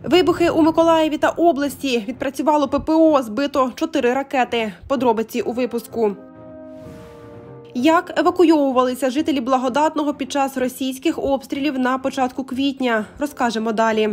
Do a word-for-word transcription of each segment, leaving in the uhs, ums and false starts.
Вибухи у Миколаєві та області. Відпрацювало ППО, збито чотири ракети. Подробиці у випуску. Як евакуйовувалися жителі Благодатного під час російських обстрілів на початку квітня? Розкажемо далі.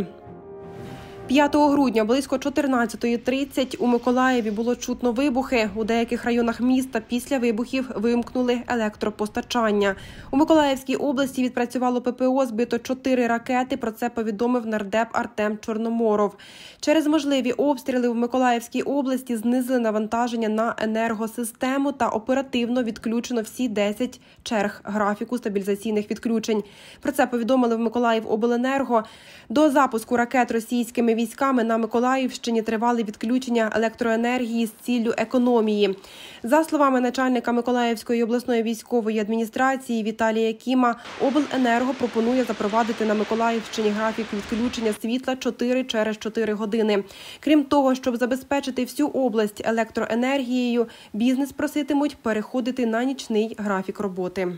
п'ятого грудня близько чотирнадцятої тридцять у Миколаєві було чутно вибухи. У деяких районах міста після вибухів вимкнули електропостачання. У Миколаївській області відпрацювало ППО, збито чотири ракети. Про це повідомив нардеп Артем Чорноморов. Через можливі обстріли в Миколаївській області знизили навантаження на енергосистему та оперативно відключено всі десять черг графіку стабілізаційних відключень. Про це повідомили в Миколаївобленерго. До запуску ракет російськими військами на Миколаївщині тривали відключення електроенергії з ціллю економії. За словами начальника Миколаївської обласної військової адміністрації Віталія Кіма, обленерго пропонує запровадити на Миколаївщині графік відключення світла чотири через чотири години. Крім того, щоб забезпечити всю область електроенергією, бізнес проситимуть переходити на нічний графік роботи.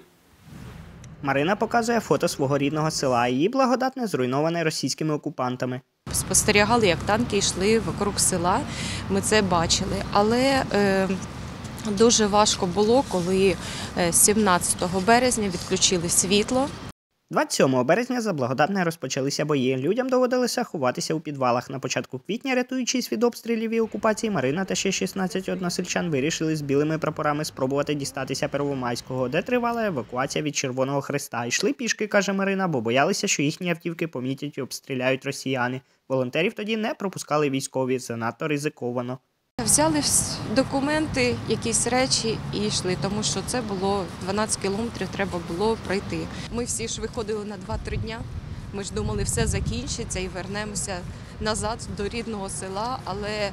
Марина показує фото свого рідного села. Її Благодатне зруйноване російськими окупантами. Спостерігали, як танки йшли вокруг села, ми це бачили. Але е, дуже важко було, коли сімнадцятого березня відключили світло. двадцять сьомого березня за Благодатне розпочалися бої. Людям доводилося ховатися у підвалах. На початку квітня, рятуючись від обстрілів і окупації, Марина та ще шістнадцять односельчан вирішили з білими прапорами спробувати дістатися Первомайського, де тривала евакуація від Червоного Хреста. Йшли пішки, каже Марина, бо боялися, що їхні автівки помітять і обстріляють росіяни. Волонтерів тоді не пропускали військові, занадто ризиковано. Взяли документи, якісь речі і йшли, тому що це було дванадцять кілометрів, треба було пройти. Ми всі ж виходили на два-три дня, ми ж думали, все закінчиться і вернемося назад до рідного села, але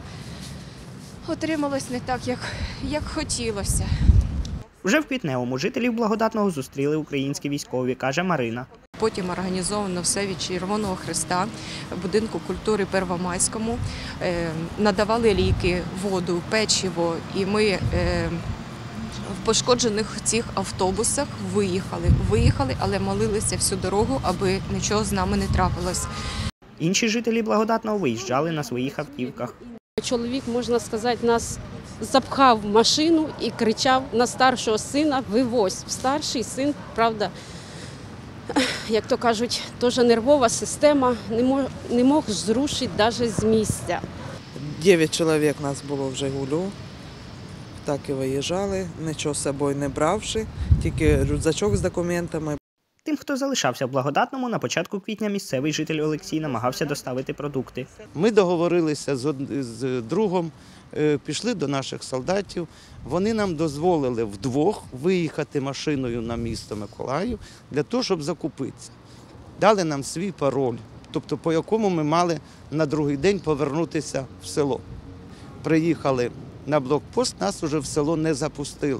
отрималось не так, як, як хотілося. Вже в Квітневому жителів Благодатного зустріли українські військові, каже Марина. Потім організовано все від Червоного Хреста, будинку культури Первомайському, надавали ліки, воду, печиво, і ми в пошкоджених цих автобусах виїхали. Виїхали, але молилися всю дорогу, аби нічого з нами не трапилось. Інші жителі Благодатного виїжджали на своїх автівках. Чоловік, можна сказати, нас запхав в машину і кричав на старшого сина «вивозь». Старший син, правда, як то кажуть, теж нервова система, не мог, не мог зрушити навіть з місця. Дев'ять чоловік нас було в «Жигулю», так і виїжджали, нічого з собою не бравши, тільки рюкзачок з документами. Тим, хто залишався в Благодатному, на початку квітня місцевий житель Олексій намагався доставити продукти. Ми договорилися з другом, пішли до наших солдатів. Вони нам дозволили вдвох виїхати машиною на місто Миколаїв для того, щоб закупитися. Дали нам свій пароль, тобто по якому ми мали на другий день повернутися в село. Приїхали на блокпост, нас вже в село не запустили.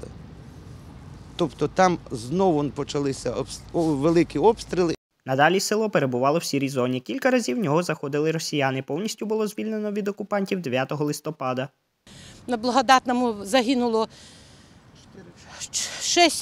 Тобто там знову почалися великі обстріли. Надалі село перебувало в сірій зоні. Кілька разів в нього заходили росіяни. Повністю було звільнено від окупантів дев'ятого листопада. На Благодатному загинуло шість,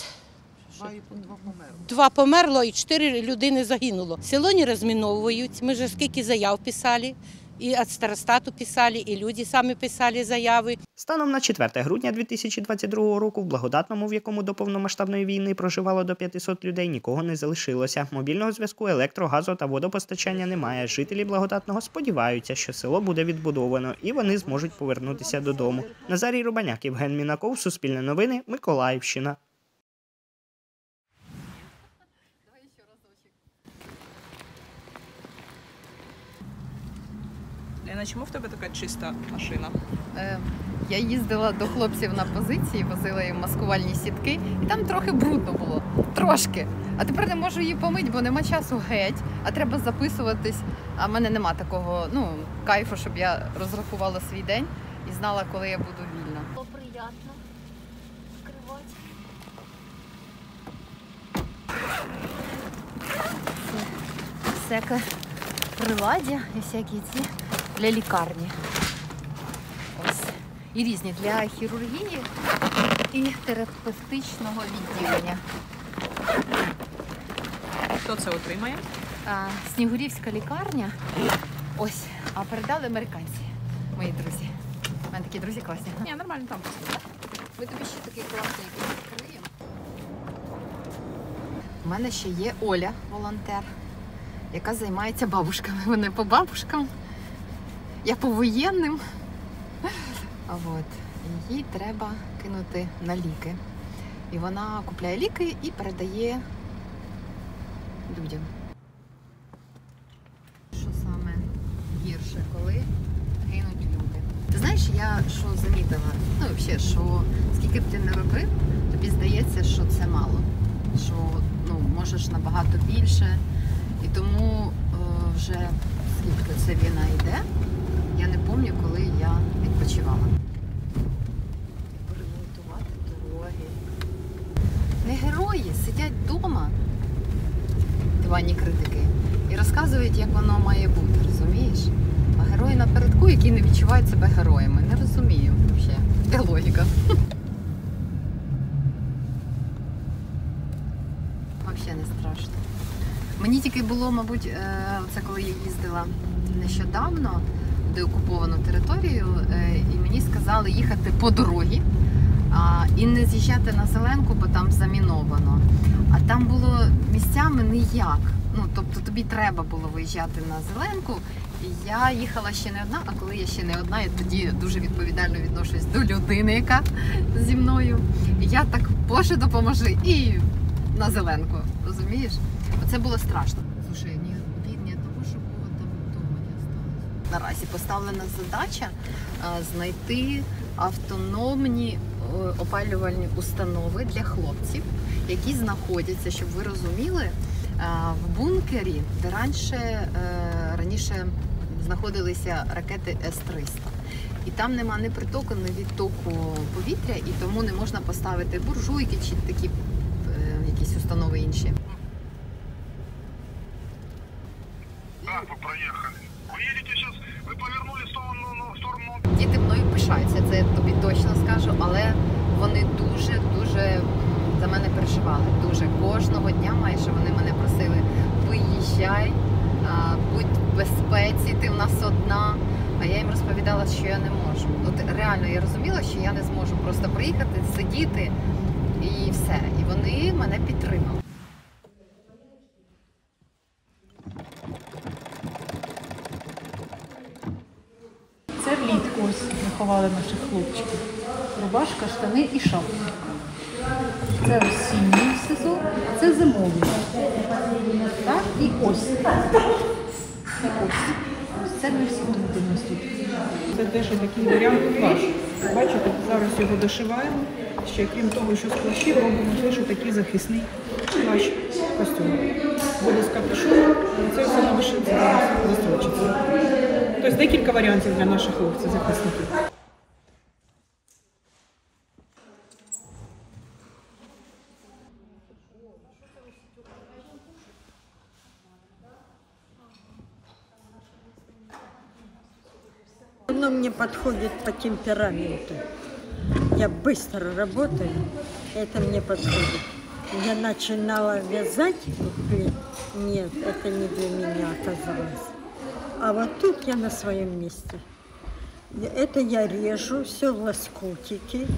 два померло і чотири людини загинуло. Село не розміновують, ми вже скільки заяв писали. І від старостату писали, і люди самі писали заяви. Станом на четверте грудня дві тисячі двадцять другого року в Благодатному, в якому до повномасштабної війни проживало до п'ятисот людей, нікого не залишилося. Мобільного зв'язку, електро, газу та водопостачання немає. Жителі Благодатного сподіваються, що село буде відбудовано і вони зможуть повернутися додому. Назарій Рубаняк, Євген Мінаков, Суспільне новини, Миколаївщина. Лена, чому в тебе така чиста машина? Е, я їздила до хлопців на позиції, возила їм маскувальні сітки, і там трохи брудно було, трошки. А тепер не можу її помити, бо нема часу геть, а треба записуватись. А в мене нема такого, ну, кайфу, щоб я розрахувала свій день і знала, коли я буду вільна. Було приємно відкривати. Всяке приладдя і всякі ці для лікарні. Ось. І різні для хірургії і терапевтичного відділення. Хто це отримає? А, Снігурівська лікарня. Ось А передали американці, мої друзі. У мене такі друзі класні. Ні, нормально там просто. Ми тобі ще такий класний відкриємо. У мене ще є Оля, волонтер, яка займається бабушками. Вони по бабушкам, я по воєнним. А от, їй треба кинути на ліки. І вона купляє ліки і передає людям. Що саме гірше, коли гинуть люди? Ти знаєш, я що замітила? Ну, взагалі, що скільки б ти не робив, тобі здається, що це мало. Що ну, можеш набагато більше. І тому е, вже скільки ця війна йде, я не пам'ятаю, коли я відпочивала. Перемонтувати дороги. Не герої сидять вдома, диванні критики, і розказують, як воно має бути, розумієш? А герої напередку, які не відчувають себе героями. Не розумію взагалі. Де логіка? Взагалі не страшно. Мені тільки було, мабуть, це коли я їздила нещодавно в деокуповану територію, і мені сказали їхати по дорозі і не з'їжджати на Зеленку, бо там заміновано. А там було місцями ніяк. Ну, тобто тобі треба було виїжджати на Зеленку. І я їхала ще не одна, а коли я ще не одна, я тоді дуже відповідально відношусь до людини, яка зі мною. І я так, Боже, допоможи, і на Зеленку, розумієш? Це було страшно. Слушай, не обідно того, що було там вдома не осталось. Наразі поставлена задача знайти автономні опалювальні установи для хлопців, які знаходяться, щоб ви розуміли, в бункері, де раніше, раніше знаходилися ракети С триста. І там нема ні притоку, ні відтоку повітря, і тому не можна поставити буржуйки чи такі якісь установи інші. Так, вы проехали. Вы едете сейчас, вы повернули в сторону, в сторону... Діти мною пишаються, це я тобі точно скажу, але вони дуже-дуже за мене переживали. Дуже. Кожного дня майже вони мене просили: виїжджай, будь в безпеці, ти в нас одна. А я їм розповідала, що я не можу. От реально я розуміла, що я не зможу просто приїхати, сидіти і все. І вони мене підтримали. Це влітку ось ми ховали наших хлопчиків. Рубашка, штани і шапка. Це осінній сезон, а це зимовий. Так, і ось. І ось. Це ми всі будемо тут. Це теж такий варіант каш. Бачите, зараз його дошиваємо. Ще крім того, що з плащів робимо теж такий захисний плащ костюм. Буде з капюшоном, це все на вишивці зараз застрочиться. Тобто декілька варіантів для наших хлопців захисників. Оно мне подходит по темпераменту. Я быстро работаю, это мне подходит. Я начинала вязать, нет, это не для меня оказалось. А вот тут я на своем месте. Это я режу, все в лоскутики.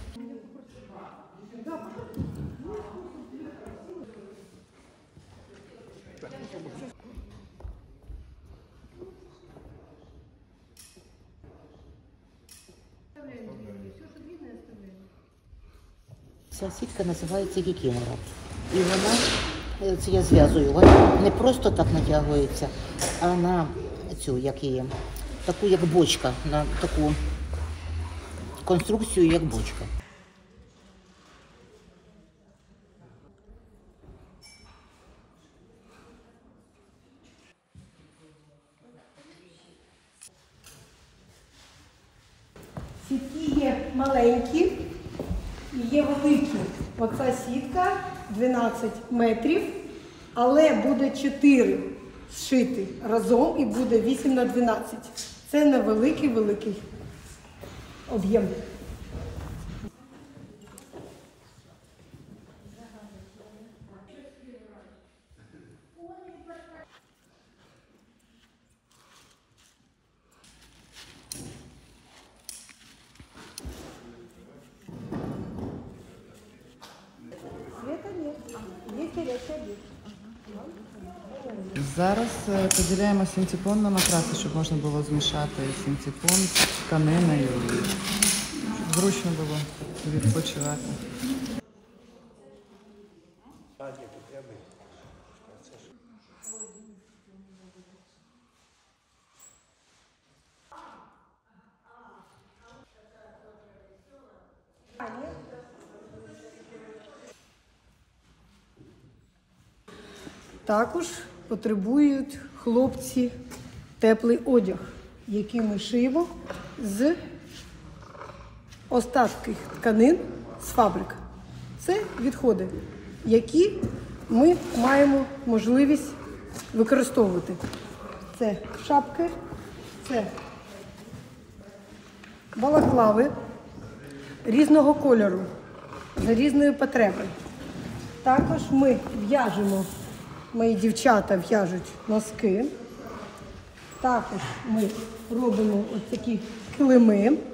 Ця сітка називається кікімора. І вона, це я зв'язую, вона не просто так натягується, а на цю, як її, таку як бочка, на таку конструкцію, як бочка. Сітки є маленькі і є великі. Оця сітка дванадцять метрів, але буде чотири зшити разом і буде вісім на дванадцять. Це невеликий-великий об'єм. Зараз поділяємо синтепон на матраси, щоб можна було змішати синтепон з тканиною, щоб зручно було відпочивати. Також потребують хлопці теплий одяг, який ми шиємо з остатків тканин з фабрик. Це відходи, які ми маємо можливість використовувати. Це шапки, це балаклави різного кольору, за різної потреби. Також ми в'яжемо, мої дівчата в'яжуть носки. Також ми робимо ось такі килими.